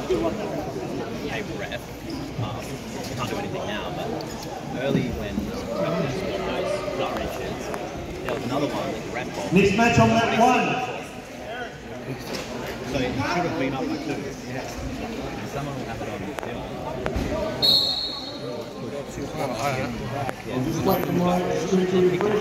hey ref, can't do anything now, but early when those gut wrenches, there was another one that the ref bought. Next match on that one. So he should have been up by 2. Yeah. And someone will have it on film. Just wait for my screen to refresh.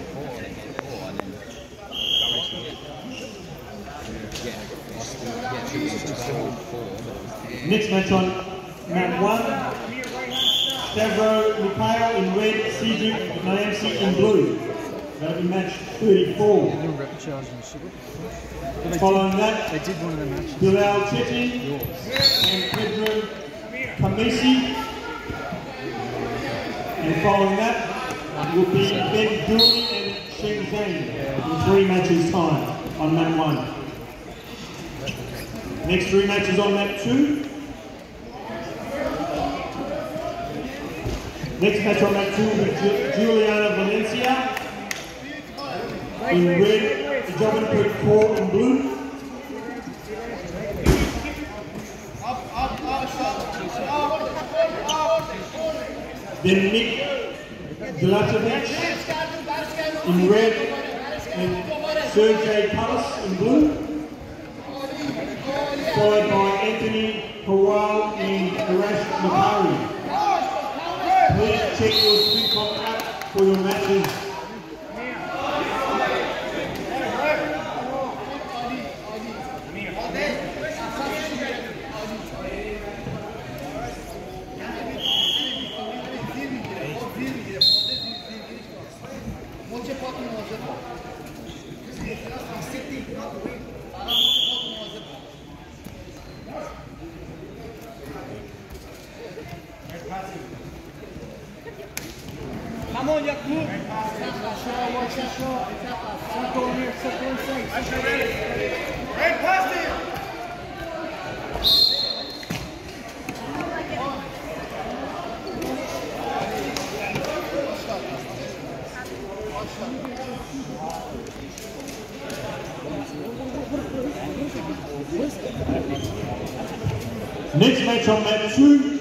Next match on map 1, Stavro Mikhail in red, Cedric Niamsi in blue. That'll be match 34. Following that, they did one of the matches. Bilal Chetty and Pedro Kamisi. And following that will be Ben Dooley and Sheng Zhang in 3 matches time on map 1. Next 3 matches on map 2. Next match on map 2 will be Juliana Valencia in red, Jovanpet Core in blue. Then Nick Gholizadeh in red and Sergey Pallas in blue. Followed by Anthony Kowal and Arash Makari. Please check your speed contract for your matches. Come on, Jakub! Watch that shot. Circle here, circle inside. Red past it! Next match on map 2.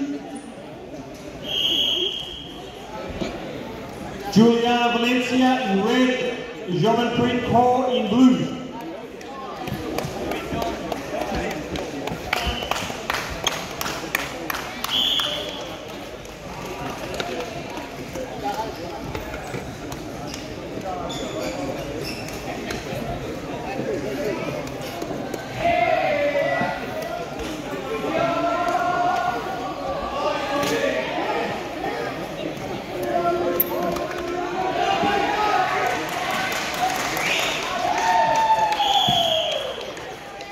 Juliana Valencia in red, Jovanpet Core in blue.